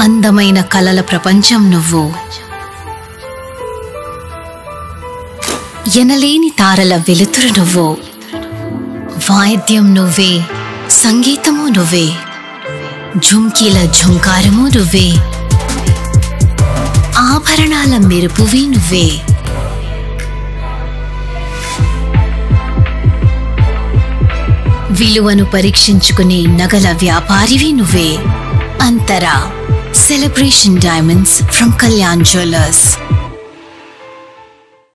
అందమైన కలల ప్రపంచం నువ్వు, ఎనలేని తారల వెలుతురు నువ్వు, వాయిద్యం నువ్వే, సంగీతము నువ్వే, ఝుంకీల ఝుంకారము నువ్వే, ఆభరణాల మెరుపువి నువ్వే. విలువను పరీక్షించుకునే నగల వ్యాపారివి నువ్వే. Antara, celebration diamonds from Kalyan Jewellers.